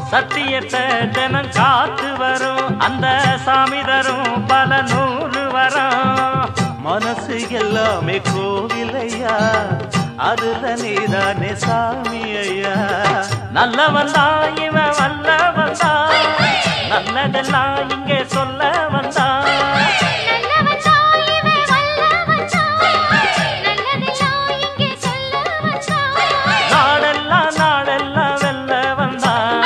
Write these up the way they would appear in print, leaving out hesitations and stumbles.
சத்தியத்தை தினம் காத்து வரும் அந்த சாமி தரும் பல நூறு வரும். மனசு எல்லாமே கோவிலையா, அதுல நீதானே சாமி ஐயா. நல்லவன் தான் இவன் வல்லவன் தான், நல்லதெல்லாம் இங்கே சொல்ல வந்தான். நாடெல்லாம் நாடெல்லாம் வெல்ல வந்தான்.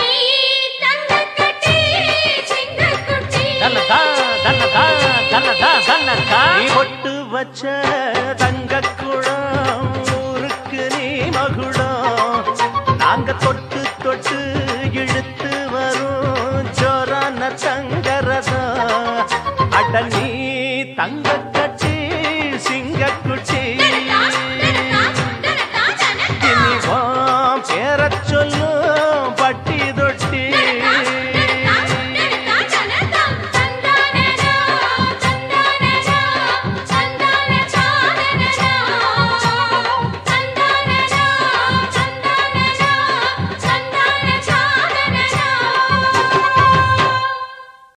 தன்னதா தன்னதா தன்னதா தன்னதா. நீ பொட்டு வச்ச தங்க குடம் ஊருக்கு நீ மகுடம். நாங்க தொட்டு தொட்டு இழுத்து வரும் ஜோரான தங்கரதம். அட நீ தங்க